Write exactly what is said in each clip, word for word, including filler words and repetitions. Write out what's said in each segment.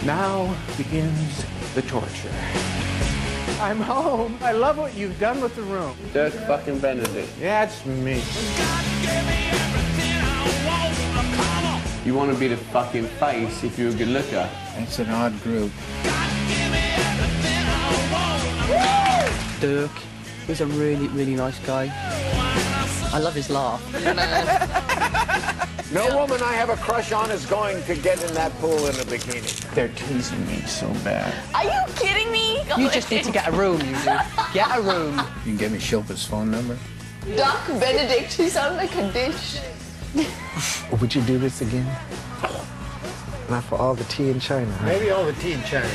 Now begins the torture. I'm home. I love what you've done with the room. Dirk fucking Benedict. Yeah, it's me. You want to be the fucking face if you're a good looker. It's an odd group. Dirk, he's a really, really nice guy. I love his laugh. No woman I have a crush on is going to get in that pool in a bikini. They're teasing me so bad. Are you kidding me? You just need to get a room, you do. Get a room. You can give me Shilpa's phone number? Doc Benedict, you sound like a dish. Would you do this again? Not for all the tea in China, huh? Maybe all the tea in China.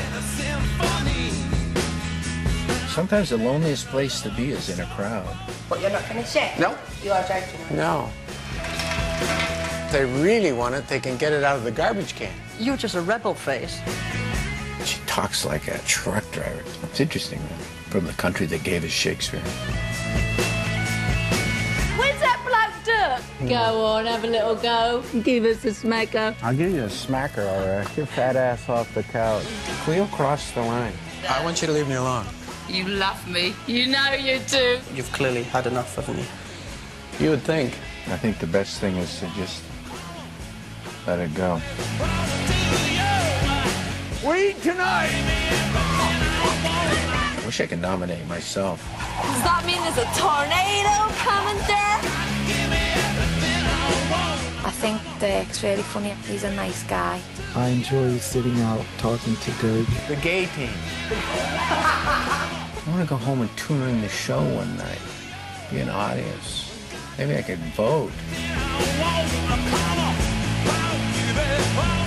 Sometimes the loneliest place to be is in a crowd. But you're not gonna share? No. You are joking. No. If they really want it, they can get it out of the garbage can. You're just a rebel face. She talks like a truck driver. It's interesting, though. From the country that gave us Shakespeare. Where's that black Dirk? Go on, have a little go. Give us a smacker. I'll give you a smacker, all right. Get your fat ass off the couch. Cleo crossed the line. I want you to leave me alone. You love me. You know you do. You've clearly had enough, haven't you? You would think. I think the best thing is to just let it go. We tonight! I wish I could nominate myself. Does that mean there's a tornado coming down? I think Dirk's really funny. He's a nice guy. I enjoy sitting out talking to Dirk. The gay team. I want to go home and tune in the show one night. Be an audience. Maybe I could vote.